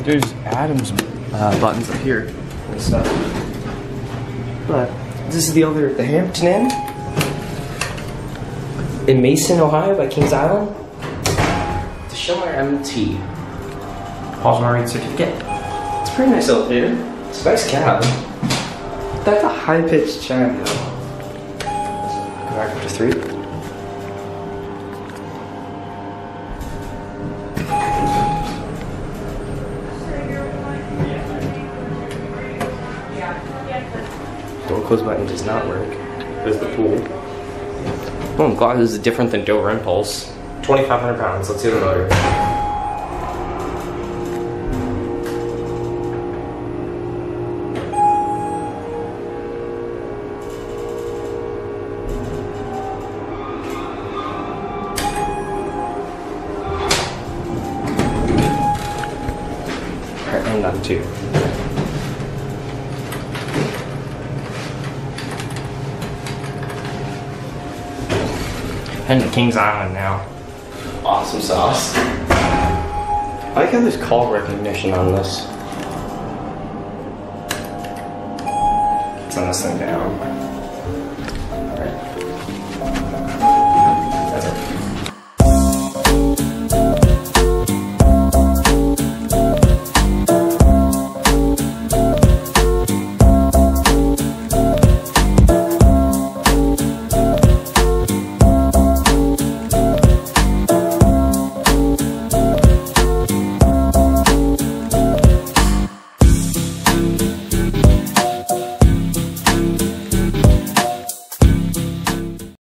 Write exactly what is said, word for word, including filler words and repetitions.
there's Adam's uh, buttons up here and stuff. But this is the other, the Hampton Inn in Mason, Ohio, by Kings Island. The Schindler M T. Paul's Marine certificate. It's a pretty nice elevator. It's a nice cab. That's a high-pitched chime though. Go back up to three. Door close button does not work. There's the pool. Oh, I'm glad this is different than Dover Impulse. twenty-five hundred pounds. Let's see the motor. Alright, and on two. Heading to Kings Island now. Awesome sauce. I like how there's call recognition on this. Turn this thing down.